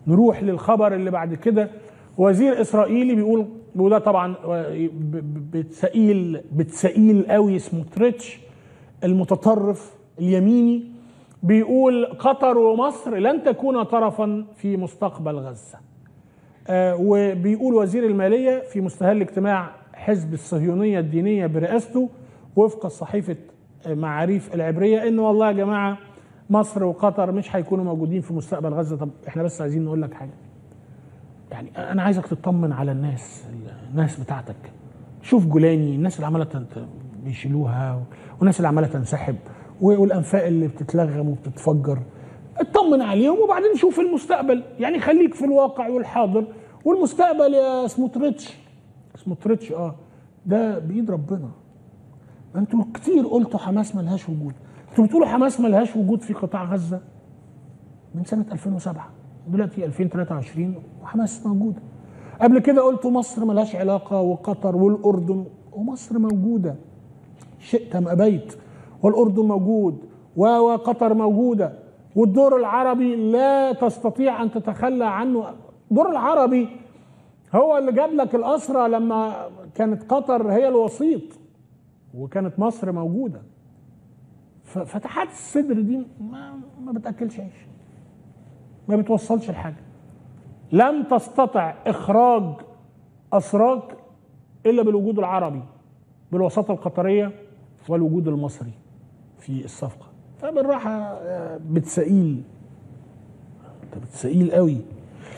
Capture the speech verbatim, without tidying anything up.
نروح للخبر اللي بعد كده. وزير اسرائيلي بيقول، وده طبعا بتسائل بتسائل قوي، سموتريتش المتطرف اليميني، بيقول قطر ومصر لن تكون طرفا في مستقبل غزة. آه وبيقول وزير المالية في مستهل اجتماع حزب الصهيونية الدينية برئاسته وفق صحيفة معاريف العبرية انه والله يا جماعة مصر وقطر مش هيكونوا موجودين في مستقبل غزة. طب احنا بس عايزين نقول لك حاجة، يعني انا عايزك تطمن على الناس الناس بتاعتك. شوف جولاني، الناس اللي عماله بيشيلوها والناس اللي عماله تنسحب والانفاق اللي بتتلغم وبتتفجر، اطمن عليهم وبعدين شوف المستقبل. يعني خليك في الواقع والحاضر، والمستقبل يا سموتريتش سموتريتش اه ده بايد ربنا. انتوا كتير قلتوا حماس ملهاش وجود، انتوا بتقولوا حماس ملهاش وجود في قطاع غزة من سنة ألفين وسبعة، دلوقتي ألفين وثلاثة وعشرين وحماس موجودة. قبل كده قلتوا مصر ملهاش علاقة وقطر والأردن، ومصر موجودة شئت أم أبيت، والأردن موجود وقطر موجودة، والدور العربي لا تستطيع أن تتخلى عنه. الدور العربي هو اللي جاب لك الأسرى لما كانت قطر هي الوسيط وكانت مصر موجودة. فتحات الصدر دي ما, ما بتأكلش عيش، ما بتوصلش لحاجة. لم تستطع إخراج أسراك إلا بالوجود العربي، بالوساطة القطرية والوجود المصري في الصفقة. فبالراحة بتسائل، بتسائل قوي.